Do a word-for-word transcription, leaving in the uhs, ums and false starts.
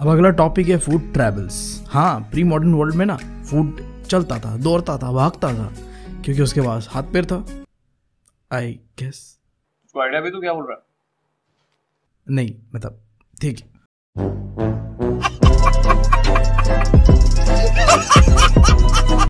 अब अगला टॉपिक है फूड ट्रैवल्स। हाँ, प्री मॉडर्न वर्ल्ड में ना फूड चलता था, दौड़ता था, भागता था, क्योंकि उसके पास हाथ पैर था। आई गेस उसको आइडिया भी तो क्या बोल रहा है? नहीं, मतलब ठीक है।